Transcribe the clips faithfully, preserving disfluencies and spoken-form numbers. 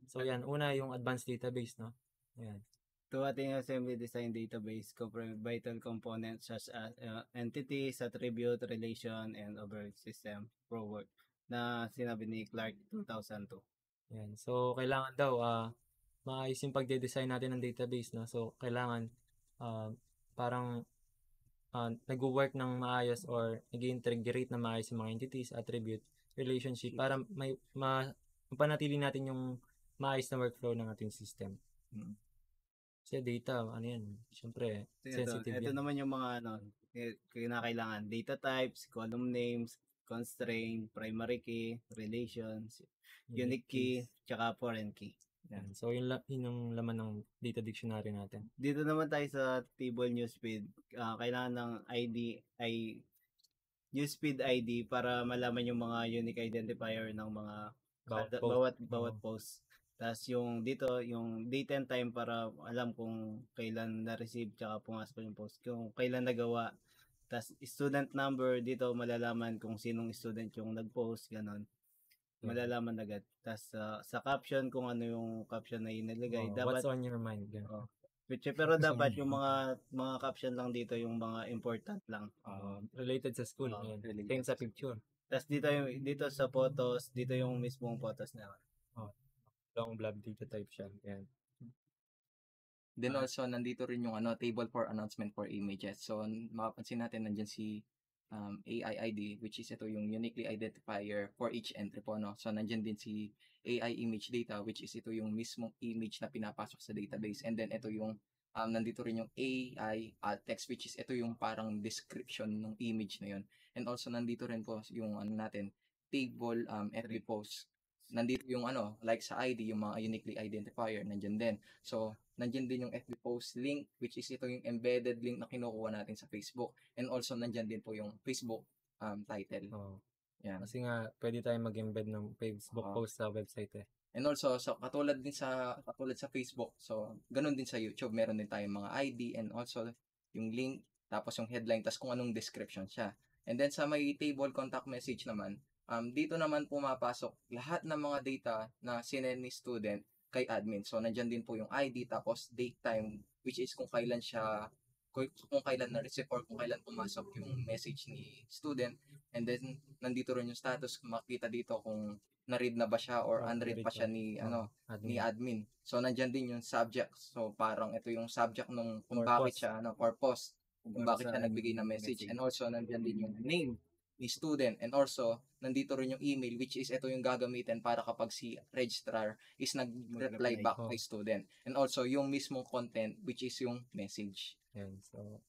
So yan, una yung advanced database, no? Ayan. To ating assembly design database, comprise vital components such as uh, entities, attribute, relation, and overall system forward na sinabi ni Clark two thousand two. Ayan. So, kailangan daw, ah, maayos yung pagde-design natin ng database, no? So, kailangan, ah, parang, ah, nagwo-work ng maayos or nag-integrate na maayos yung mga entities, attribute, relationship, para may, ma, mapanatili natin yung maayos na workflow ng ating system. Hmm. Kasi data, ano yan, syempre, So, ito, sensitive ito yan. naman yung mga ano, eh, kinakailangan. Data types, column names, constraint, primary key, relations, unique key, keys. tsaka foreign key. Yan. Yan. So, yun, la- yun yung laman ng data dictionary natin. Dito naman tayo sa table newsfeed. Ah, kailangan ng I D, ay newsfeed I D para malaman yung mga unique identifier ng mga Bawat kada, post. bawat bawat Oo. post. Tapos yung dito, yung date and time para alam kung kailan na-receive tsaka pumasok yung post. Kung kailan nagawa. Tapos student number dito malalaman kung sinong student yung nag-post, ganon. Yeah. Malalaman agad. Tapos uh, sa caption kung ano yung caption na inilagay. Oh, dapat what's on your mind? Yan. oh, Which- pero dapat yung mga mga caption lang dito yung mga important lang. Uh, related sa school. Oh, Yan. related Same sa sa picture. Tapos dito yung dito sa photos, dito yung mismong photos na. Oh, long blob data type siya. Yan. Then Ah. also, nandito rin yung ano, table for announcement for images. So, makapansin natin, nandyan si um, A I I D, which is ito yung uniquely identifier for each entry po, no? So, nandyan din si A I image data, which is ito yung mismong image na pinapasok sa database. And then, ito yung, um, nandito rin yung A I alt text, which is ito yung parang description ng image na yun. And also, nandito rin po yung ano natin, table um, F B post. Nandito yung ano, like sa I D, yung mga uniquely identifier, nandyan din. So, nandyan din yung F B post link, which is ito yung embedded link na kinukuha natin sa Facebook. And also, nandyan din po yung Facebook um, title. Oh. Yan. Kasi nga, pwede tayong mag-embed ng Facebook Oo. post sa website eh. And also, so katulad din sa katulad sa Facebook, so ganun din sa YouTube, meron din tayong mga I D and also yung link, tapos yung headline, tapos kung anong description siya. And then sa may table contact message naman, um, dito naman pumapasok lahat ng mga data na sinend ni student kay admin. So nandiyan din po yung I D, tapos date time, which is kung kailan siya kung, kung kailan na-receive or kung kailan pumasok yung message ni student. And then nandito rin yung status, makita dito kung na-read na ba siya or Oh, unread na-read pa siya pa. ni Oh, ano admin. ni admin. So nandiyan din yung subject. So parang ito yung subject nung kung Purpose. bakit siya ano purpose, kung Para bakit sa siya nagbigay ng message. message. And also nandiyan din yung name ni student, and also nandito rin yung email, which is ito yung gagamitin para kapag si registrar is nag-reply Mag-reply. back Oh. kay student. And also yung mismong content, which is yung message. Yan. So,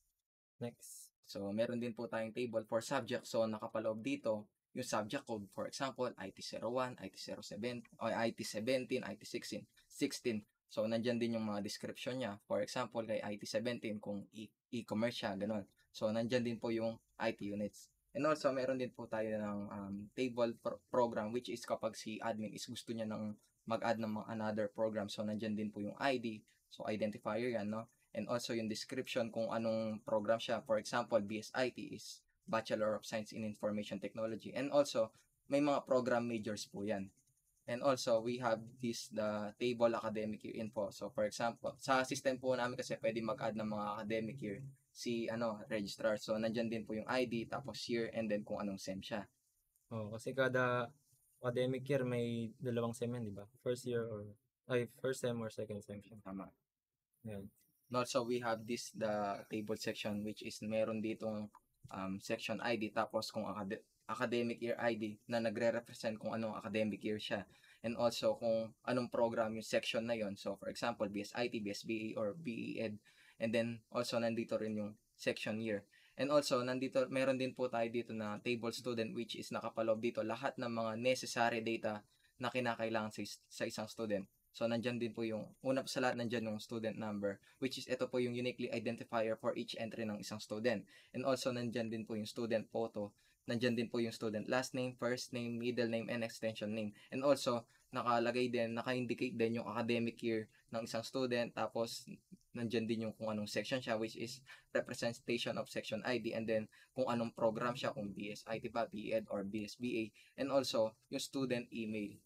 next. So, meron din po tayong table for subject. So, nakapaloob dito yung subject code. For example, I T zero one, I T zero seven, o I T seventeen, I T sixteen, sixteen. So, nandyan din yung mga description niya. For example, kay I T seventeen, kung e- e-commerce siya, ganun. So, nandyan din po yung I T units. And also, meron din po tayo ng um, table pro- program, which is kapag si admin is gusto niya ng mag-add ng mga another program. So, nandyan din po yung I D. So, identifier yan, no? And also yung description kung anong program siya. For example, B S I T is Bachelor of Science in Information Technology. And also, may mga program majors po yan. And also, we have this, the table academic year info. So, for example, sa system po namin kasi pwede mag-add ng mga academic year si ano registrar. So, nandyan din po yung I D, tapos year, and then kung anong SEM siya. Oh, kasi kada academic year may dalawang sem yan, di ba? First year or, ay, first sem or second sem siya. Tama. Yan. And also, we have this, the table section, which is meron ditong um, section I D, tapos kung acad- academic year I D na nagre-represent kung anong academic year siya. And also, kung anong program yung section na yon. So, for example, B S I T, B S B A, or B E Ed. And then, also, nandito rin yung section year. And also, nandito, meron din po tayo dito na table student, which is nakapaloob dito lahat ng mga necessary data na kinakailangan sa, sa isang student. So, nandyan din po yung, una sa lahat, nandyan yung student number, which is ito po yung uniquely identifier for each entry ng isang student. And also, nandyan din po yung student photo. Nandyan din po yung student last name, first name, middle name, and extension name. And also, nakalagay din, naka-indicate din yung academic year ng isang student. Tapos, nandyan din yung kung anong section siya, which is representation of section I D. And then, kung anong program siya, kung B S I T ba, B E D, or B S B A. And also, yung student email.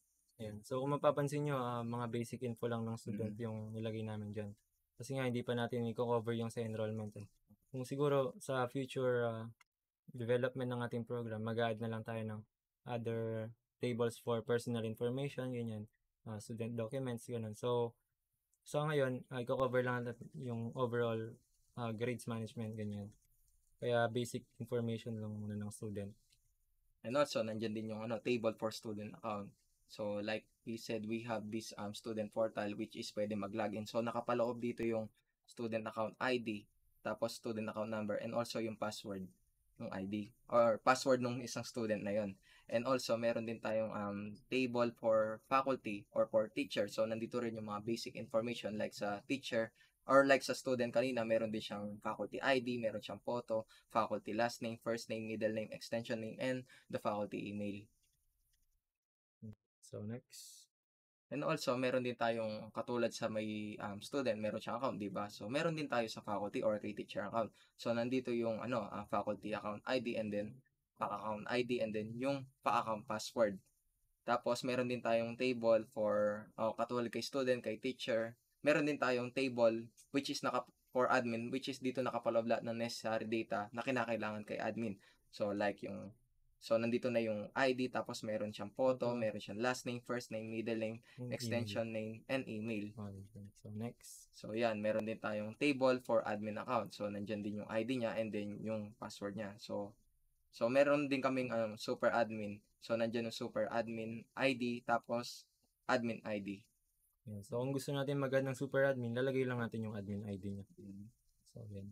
Ayan. So, kung mapapansin nyo, ah, mga basic info lang ng student Mm. yung nilagay namin dyan. Kasi nga, hindi pa natin i-cover yung sa enrollment. Eh. Kung siguro sa future ah, development ng ating program, mag-add na lang tayo ng other tables for personal information, ganyan, ah, student documents, ganun. So, so ngayon, uh, i-cover lang natin yung overall ah, grades management, ganyan. Kaya basic information lang muna ng student. And also, nandyan din yung ano, table for student account. So, like we said, we have this um, student portal which is pwede mag-login. So, nakapaloob dito yung student account I D, tapos student account number, and also yung password ng I D or password ng isang student na yon. And also, meron din tayong um, table for faculty or for teacher. So, nandito rin yung mga basic information like sa teacher or like sa student kanina, meron din siyang faculty I D, meron siyang photo, faculty last name, first name, middle name, extension name, and the faculty email. So, next. And also, meron din tayong katulad sa may um, student, meron siyang account, di ba? So, meron din tayo sa faculty or kay teacher account. So, nandito yung ano, uh, faculty account I D and then pa-account I D and then yung pa-account password. Tapos, meron din tayong table for oh, katulad kay student, kay teacher. Meron din tayong table which is naka for admin, which is dito nakapaloob lahat ng necessary data na kinakailangan kay admin. So, like yung So, nandito na yung I D, tapos meron siyang photo, Photo. meron siyang last name, first name, middle name, Yung extension name, and email. email. So, next. So, yan. Meron din tayong table for admin account. So, nandyan din yung I D niya and then yung password niya. So, so meron din kaming um, super admin. So, nandyan yung super admin I D, tapos admin I D. Yan. So, kung gusto natin mag-add ng super admin, lalagay lang natin yung admin I D niya. So, yan.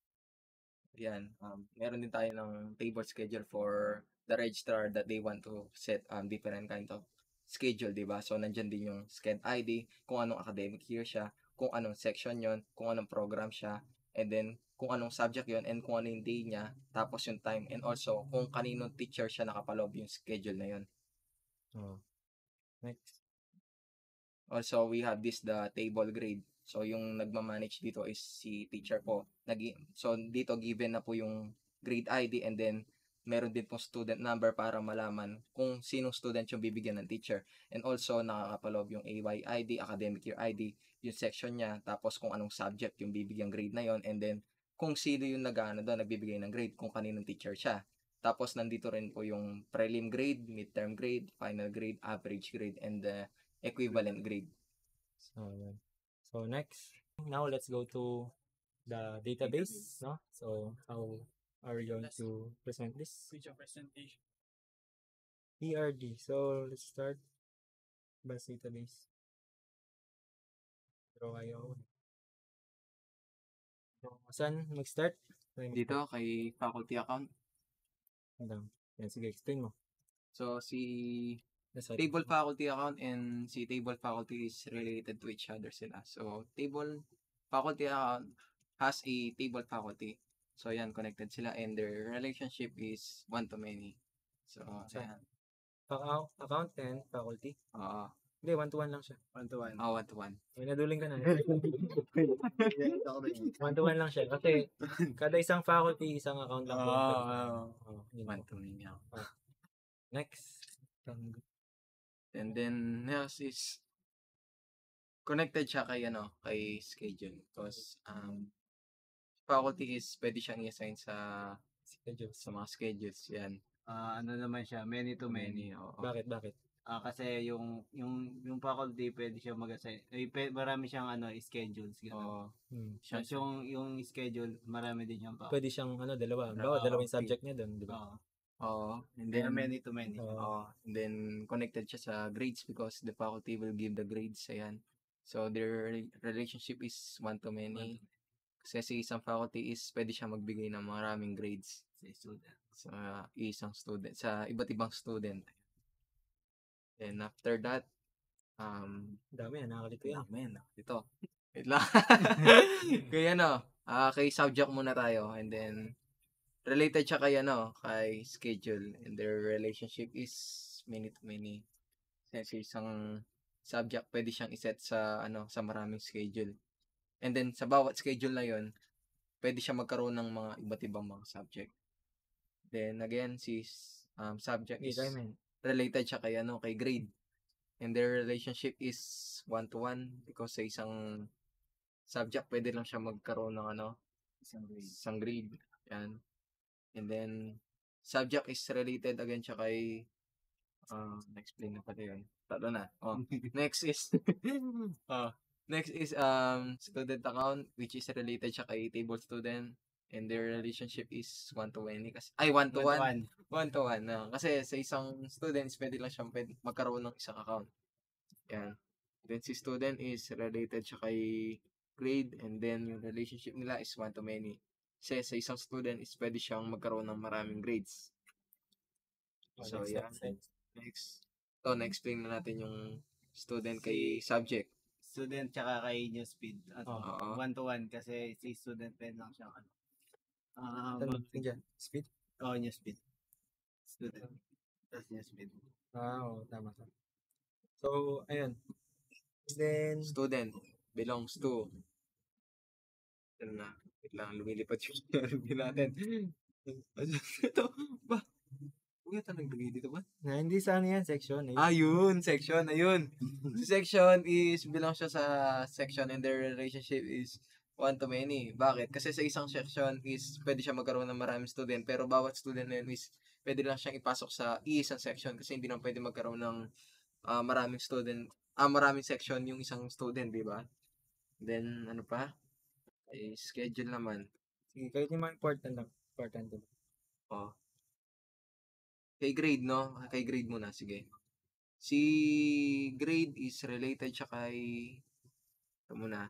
Yan. Um, meron din tayo ng table schedule for the registrar that they want to set um, different kind of schedule, di ba? So, nandyan din yung sched I D, kung anong academic year siya, kung anong section yon, kung anong program siya, and then kung anong subject yon, and kung ano yung day niya, tapos yung time, and also kung kaninong teacher siya nakapaloob yung schedule na yon. Oh. Next. Also, we have this, the table grade. So, yung nagmamanage dito is si teacher po. Nag- so, dito given na po yung grade I D and then meron din pong student number para malaman kung sinong student yung bibigyan ng teacher. And also, nakakapaloob yung A Y I D, academic year I D, yung section niya, tapos kung anong subject yung bibigyan grade na yon, and then kung sino yung nag-ano doon, nagbibigay ng grade, kung kaninong teacher siya. Tapos, nandito rin po yung prelim grade, midterm grade, final grade, average grade, and the equivalent grade. So, yan. So, next. Now, let's go to the database. No? So, how are we going to present this? With your presentation. E R D. So, let's start. Bus database. Pero kayo. So, saan mag-start? Dito, kay faculty account. Hanggang. Yan, sige, explain mo. So, si Yes, sorry. table faculty account and si table faculty is related to each other sila. So, table faculty account has a table faculty. So, yan, connected sila and their relationship is one to many. So, So, yan. Account, account and faculty. Oo. Hindi, one-to-one lang siya. One to one. Oh, one to one. May naduling ka na. One-to-one lang siya. Kasi, kada isang faculty, isang account lang. po. Oo. Oh, yun One po. to many. ako. Next. Um, And then, next is connected siya kay, ano, kay schedule. Because, um, faculty is pwede siyang i-assign sa schedule. sa mga schedules. Yan. Ah, ano naman siya, many to many. Oo. Bakit, bakit? Ah, kasi yung yung yung faculty pwede siya mag-assign. Eh, pe- marami siyang ano, schedules ganun. Oo. Hmm. Siya, Tapos yung yung schedule, marami din siyang faculty. Pwede siyang, ano, dalawa. Bawa, Oo, dalawa yung okay. subject niya doon, di ba? Oo. Oo. And Kaya then, many to many. Oo. oo. And then, connected siya sa grades because the faculty will give the grades. Ayan. So, their re- relationship is one to many. Kasi si isang faculty is pwede siya magbigay ng maraming grades Sa student. sa isang student, sa iba't ibang student. Then, after that, um, Dami, nakakalito yan. ah, man, ito. Wait lang. Kaya ano, ah kay subject muna tayo and then related siya kay ano, kay schedule and their relationship is many to many. Kasi isang subject pwede siyang iset sa ano, sa maraming schedule. And then sa bawat schedule na 'yon, pwede siya magkaroon ng mga iba't ibang mga subject. Then again, si um, subject Okay, is tayo, man. related siya kay ano, kay grade. and their relationship is one-to-one because sa isang subject, pwede lang siya magkaroon ng ano, Isang grade. isang grade. Yan. And then, subject is related again siya kay, uh, na-explain na pala yun. Talo na. Oh. Next is, oh, next is um student account, which is related siya kay table student. And their relationship is one-to-one. Kasi, ay, one-to-one. One. One-to-one. No? Kasi sa isang student, is pwede lang siyang pwede magkaroon ng isang account. Yan. Then si student is related siya kay grade, and then yung relationship nila is one-to-many. Kasi sa isang student is pwede siyang magkaroon ng maraming grades. So, Next, yeah. next, next. Next. So, na-explain na natin yung student kay subject. Student tsaka kay Newspeed. At Oo. one to one kasi si student pen lang siya. Ano. Ah, Ano mag- dyan? Speed? oh, Newspeed. Student. Tapos Newspeed. Ah, oo, tama tama. So, ayun. Then, Student belongs to. Ano na? Wait lang, lumilipad yung review natin. Ito, ba? Huwag yata naglagay dito ba? na hindi sa ano yan, section. Eh. Ayun, section, ayun. Si section is, belong siya sa section and their relationship is one to many. Bakit? Kasi sa isang section is pwede siya magkaroon ng maraming student, pero bawat student na yun is pwede lang siyang ipasok sa iisang section kasi hindi lang pwede magkaroon ng ah, maraming student, ah, maraming section yung isang student, di ba? Then, ano pa? Eh, schedule naman. Sige, kahit yung mga important lang. Important din. Oh. Kay grade, no? Kay grade muna, sige. Si grade is related siya kay, ito muna,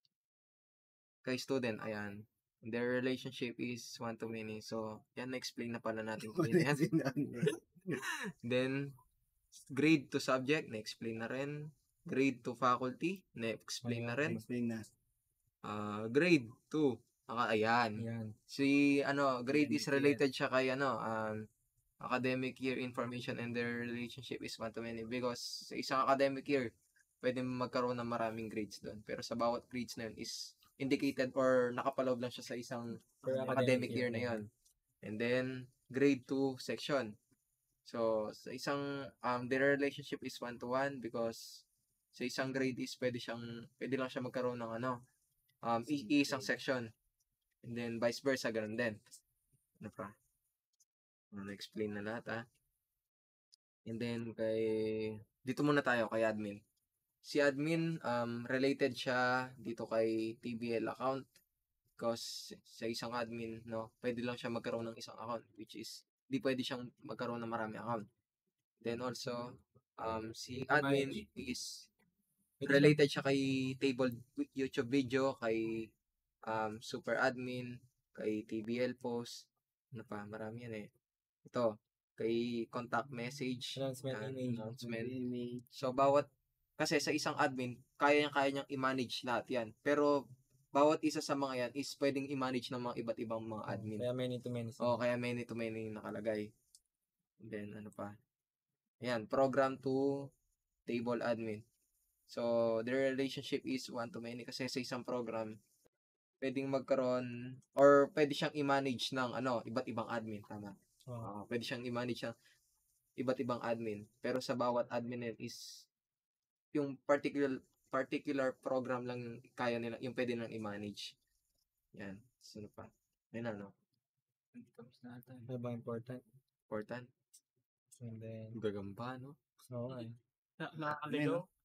kay student, ayan. Their relationship is one to many. So, yan, na-explain na pala natin. kanina yan. Then, grade to subject, na-explain na rin. Grade to faculty, na-explain na rin. Explain na. Ah, grade to, aka, ayan. Yan. Si, ano, grade is Academic year. related siya kay, ano, um, academic year information, and their relationship is one to many because sa isang academic year, pwede magkaroon ng maraming grades doon. Pero sa bawat grades na yun is indicated or nakapaloob lang siya sa isang Per academic year na yun. And then, grade two section. So, sa isang, um, their relationship is one to one because sa isang grade is pwede siyang, pwede lang siya magkaroon ng ano, um, i- isang section. And then, vice versa, ganun din. Ano pa? Ano, na-explain na lahat, ah. And then, kay, dito muna tayo kay admin. Si admin, um, related siya dito kay T B L account because sa isang admin, no, pwede lang siya magkaroon ng isang account, which is, di pwede siyang magkaroon ng marami account. Then also, um, si admin is related siya kay table YouTube video, kay um, super admin, kay T B L post, ano pa, marami yan eh. Ito, kay contact message, Announcement yan, email. announcement. Email. So, bawat, kasi sa isang admin, kaya kaya niyang i-manage lahat yan. Pero, bawat isa sa mga yan is pwedeng i-manage ng mga iba't ibang mga admin. Kaya many to many. O, kaya many to many nakalagay. And then, ano pa? Ayan, program to table admin. So, their relationship is one to many kasi sa isang program, pwedeng magkaroon or pwede siyang i-manage ng ano, iba't ibang admin, tama. Oh. Uh, pwede siyang i-manage ng iba't ibang admin. Pero sa bawat admin nila is yung particular particular program lang yung kaya nila, yung pwede nilang i-manage. Yan. Sino pa? Ayun na, no? Tapos na ata. Ano ba important? Important. And then, Gagamba, no? oo. Okay. Na, nakakaligaw?